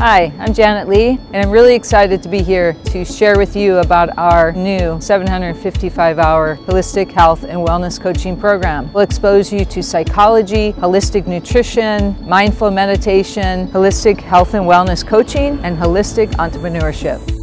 Hi, I'm Janet Lee, and I'm really excited to be here to share with you about our new 755-hour holistic health and wellness coaching program. We'll expose you to psychology, holistic nutrition, mindful meditation, holistic health and wellness coaching, and holistic entrepreneurship.